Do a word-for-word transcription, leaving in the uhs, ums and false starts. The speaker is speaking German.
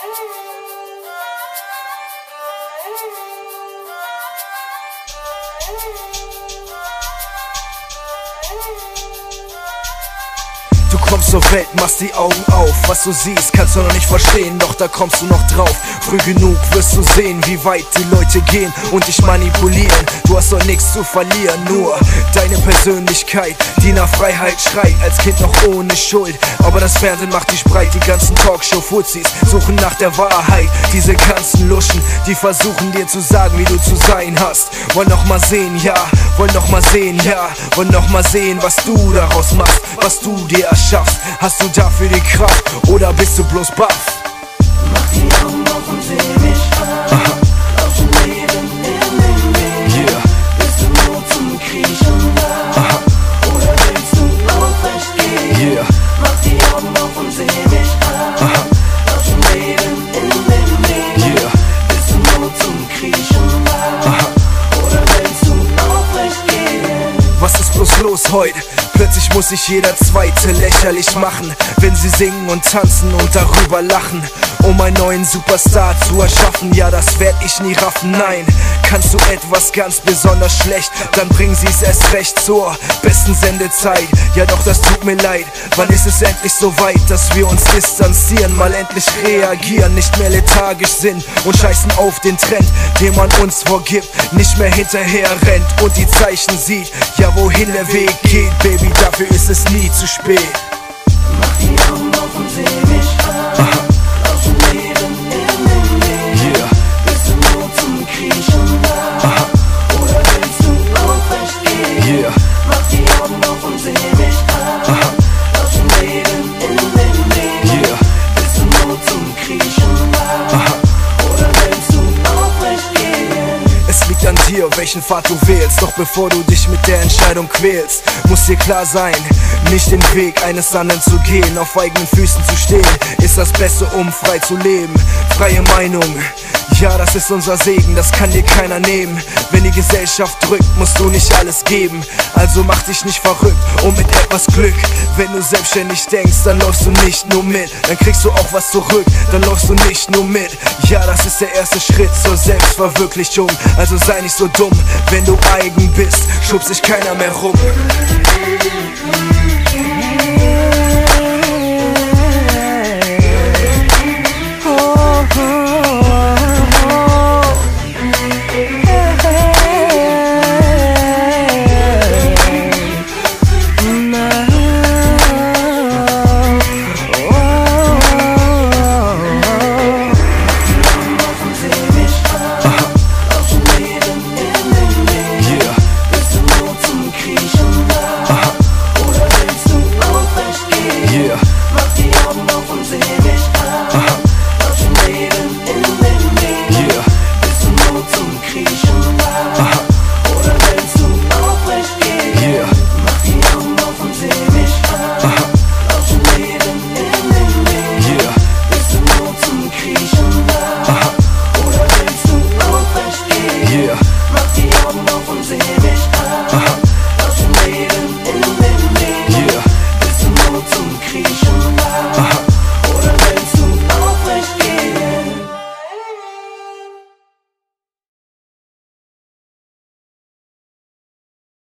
Du kommst zur Welt, machst die Augen auf. Was du siehst, kannst du noch nicht verstehen, doch da kommst du noch drauf. Früh genug wirst du sehen, wie weit die Leute gehen und dich manipulieren. Du hast doch nichts zu verlieren, nur deine Persönlichkeit, die nach Freiheit schreit. Als Kind noch ohne Schuld, aber das Fernsehen macht dich breit. Die ganzen Talkshow-Fuzis suchen nach der Wahrheit. Diese ganzen Luschen, die versuchen dir zu sagen, wie du zu sein hast. Wollen noch mal sehen, ja, wollen noch mal sehen, ja. Wollen noch mal sehen, was du daraus machst, was du dir erschaffst. Hast du dafür die Kraft oder bist du bloß baff? Mach die Augen auf und seh mich an. Aha. Auf dem Leben in den Weg. Yeah. Bist du nur zum Kriechen da? Aha. Oder willst du aufrecht gehen? Yeah. Mach die Augen auf und seh mich an. Aha. Auf dem Leben in den Weg. Yeah. Bist du nur zum Kriechen da? Aha. Oder willst du aufrecht gehen? Was ist bloß los heute? Plötzlich muss sich jeder Zweite lächerlich machen, wenn sie singen und tanzen und darüber lachen. Um einen neuen Superstar zu erschaffen, ja, das werd ich nie raffen, nein. Kannst du etwas ganz besonders schlecht, dann bringen sie's erst recht zur besten Sendezeit. Ja doch, das tut mir leid, wann ist es endlich so weit, dass wir uns distanzieren, mal endlich reagieren, nicht mehr lethargisch sind und scheißen auf den Trend, den man uns vorgibt, nicht mehr hinterher rennt und die Zeichen sieht, ja wohin der Weg geht, Baby, dafür ist es nie zu spät. Mach die Augen auf und seh mich an. Aha. Auf dem Leben in den Weg. Yeah. Bist du nur zum Kriechen da? Aha. Oder willst du aufrecht gehen? Yeah. Mach die Augen auf und seh mich an. Aha. Auf dem Leben in den Weg. Yeah. Bist du nur zum Kriechen da? Aha. Oder willst du aufrecht gehen? Es liegt an dir, welchen Pfad du wählst. Doch bevor du dich mit der Entscheidung quälst, muss dir klar sein, nicht den Weg eines anderen zu gehen. Auf eigenen Füßen zu stehen, ist das Beste, um frei zu leben. Freie Meinung, ja, das ist unser Segen, das kann dir keiner nehmen. Wenn die Gesellschaft drückt, musst du nicht alles geben. Also mach dich nicht verrückt und mit etwas Glück. Wenn du selbstständig denkst, dann läufst du nicht nur mit, dann kriegst du auch was zurück, dann läufst du nicht nur mit. Ja, das ist der erste Schritt zur Selbstverwirklichung. Also sei nicht so dumm, wenn du eigen bist, schubst sich keiner mehr rum.